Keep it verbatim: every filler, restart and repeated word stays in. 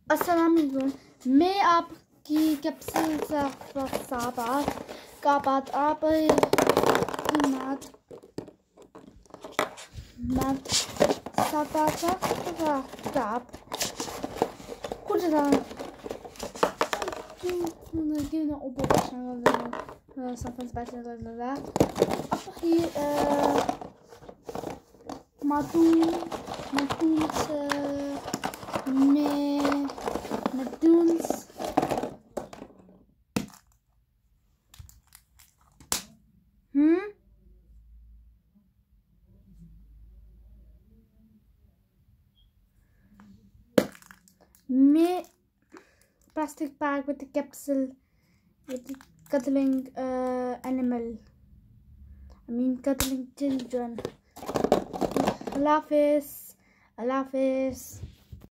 अस्सलाम वालेकुम। मैं आपकी कैप्सूल साबात का बात आप मत मत साबात आप कुछ ना giving an option something special like that. Up here, uh, Matun, Matuns, me, Matuns. Hmm. Me. Plastic bag with the capsule with the cuddling uh, animal. I mean cuddling children. Allah Hafiz. Allah Hafiz.